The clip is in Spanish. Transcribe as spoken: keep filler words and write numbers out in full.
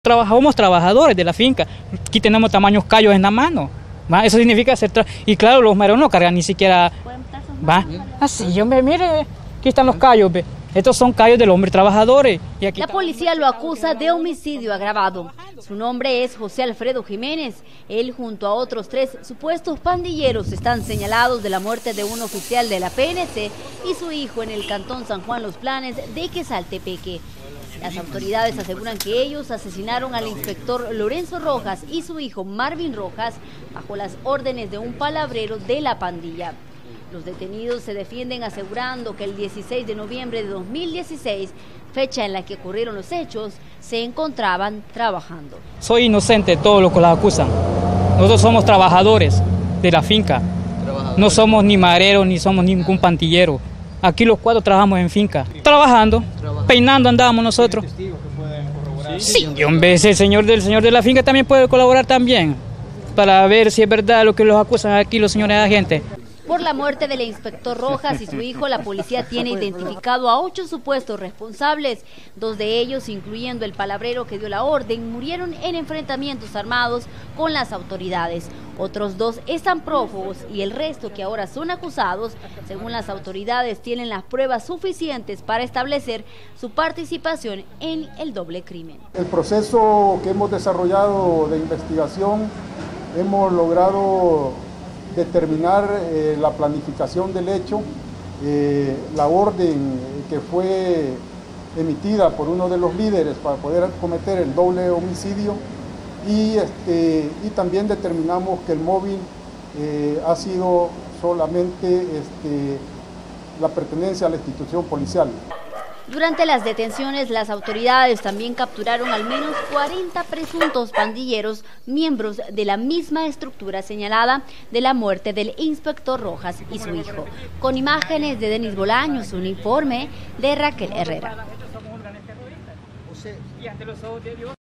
Trabajamos trabajadores de la finca, aquí tenemos tamaños callos en la mano, ¿va? Eso significa hacer, y claro, los mareros no cargan ni siquiera, ¿va? Así, hombre, mire, aquí están los callos, ¿ve? Estos son callos del hombre trabajadores. Y aquí la policía lo acusa de homicidio agravado. Su nombre es José Alfredo Jiménez. Él junto a otros tres supuestos pandilleros están señalados de la muerte de un oficial de la P N C y su hijo en el cantón San Juan Los Planes de Quesaltepeque. Las autoridades aseguran que ellos asesinaron al inspector Lorenzo Rojas y su hijo Marvin Rojas bajo las órdenes de un palabrero de la pandilla. Los detenidos se defienden asegurando que el dieciséis de noviembre de dos mil dieciséis, fecha en la que ocurrieron los hechos, se encontraban trabajando. Soy inocente de todo lo que los acusan. Nosotros somos trabajadores de la finca. No somos ni mareros ni somos ningún pantillero. Aquí los cuatro trabajamos en finca. Trabajando, peinando andábamos nosotros. Sí, y hombre, ese señor del señor de la finca también puede colaborar también para ver si es verdad lo que los acusan aquí los señores agentes. Por la muerte del inspector Rojas y su hijo, la policía tiene identificado a ocho supuestos responsables. Dos de ellos, incluyendo el palabrero que dio la orden, murieron en enfrentamientos armados con las autoridades. Otros dos están prófugos y el resto, que ahora son acusados, según las autoridades, tienen las pruebas suficientes para establecer su participación en el doble crimen. El proceso que hemos desarrollado de investigación, hemos logrado determinar eh, la planificación del hecho, eh, la orden que fue emitida por uno de los líderes para poder cometer el doble homicidio y, este, y también determinamos que el móvil eh, ha sido solamente este, la pertenencia a la institución policial. Durante las detenciones, las autoridades también capturaron al menos cuarenta presuntos pandilleros, miembros de la misma estructura señalada de la muerte del inspector Rojas y su hijo. Con imágenes de Denis Bolaños, un informe de Raquel Herrera.